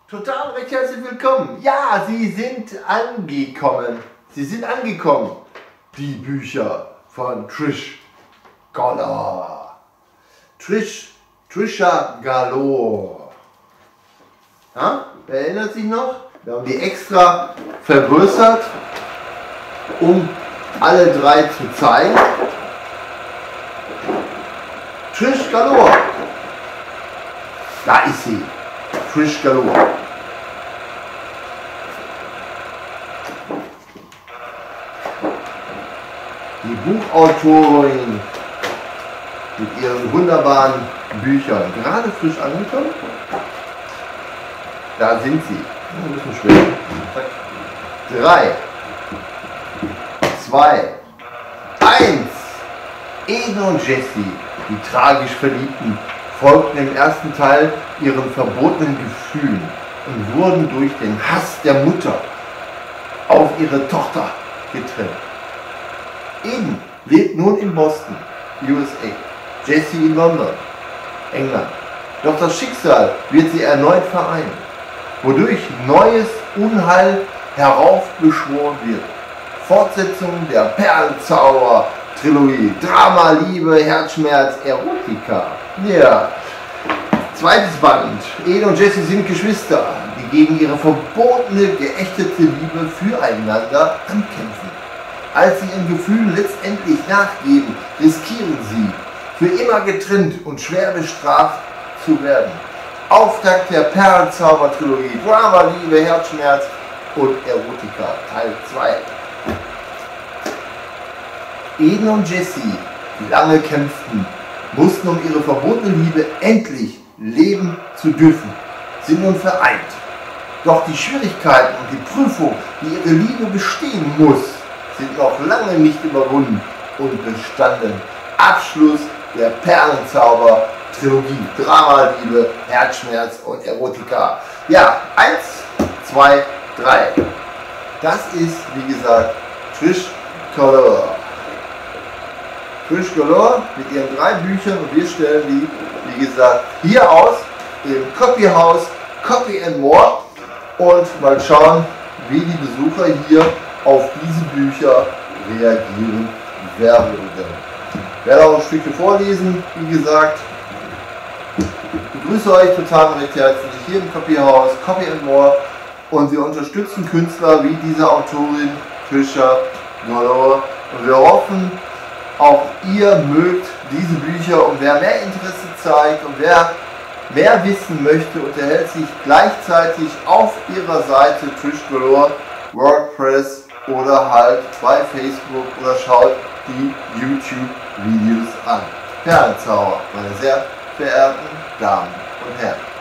Total recht herzlich willkommen. Ja, Sie sind angekommen. Sie sind angekommen. Die Bücher von Trish Galore. Trisha Galore. Ja, wer erinnert sich noch? Wir haben die extra vergrößert, um alle drei zu zeigen. Trish Galore. Da ist sie. Trish Galore. Die Buchautorin mit ihren wunderbaren Büchern. Gerade frisch angekommen. Da sind sie. Ein bisschen schwer. 3, 2, 1. Eden und Jessie, die tragisch Verliebten, folgten im ersten Teil ihren verbotenen Gefühlen und wurden durch den Hass der Mutter auf ihre Tochter getrennt. Eden lebt nun in Boston, USA, Jessie in London, England. Doch das Schicksal wird sie erneut vereinen, wodurch neues Unheil heraufbeschworen wird. Fortsetzung der Perlenzauber-Trilogie, Drama, Liebe, Herzschmerz, Erotika. Ja. Zweites Band. Eden und Jessie sind Geschwister, die gegen ihre verbotene, geächtete Liebe füreinander ankämpfen. Als sie ihren Gefühlen letztendlich nachgeben, riskieren sie, für immer getrennt und schwer bestraft zu werden. Auftakt der Perlenzauber-Trilogie, Drama, Liebe, Herzschmerz und Erotika, Teil 2. Eden und Jessie, die lange kämpften, mussten, um ihre verbotene Liebe endlich leben zu dürfen, sind nun vereint. Doch die Schwierigkeiten und die Prüfung, die ihre Liebe bestehen muss, sind noch lange nicht überwunden und bestanden. Abschluss der Perlenzauber-Trilogie, Drama, Liebe, Herzschmerz und Erotika. Ja, 1, 2, 3. Das ist, wie gesagt, Trish Galore. Trish Galore mit ihren 3 Büchern und wir stellen die, wie gesagt, hier aus im Copyhaus Copy & More und mal schauen, wie die Besucher hier auf diese Bücher reagieren werden. Ich werde auch ein Stückchen vorlesen, wie gesagt. Ich begrüße euch total recht herzlich hier im Copyhaus Copy & More und wir unterstützen Künstler wie diese Autorin Trisha Galore und wir hoffen, auch ihr mögt diese Bücher und wer mehr Interesse zeigt und wer mehr wissen möchte, unterhält sich gleichzeitig auf ihrer Seite Trish Galore, WordPress oder halt bei Facebook oder schaut die YouTube-Videos an. Perlenzauber, meine sehr verehrten Damen und Herren.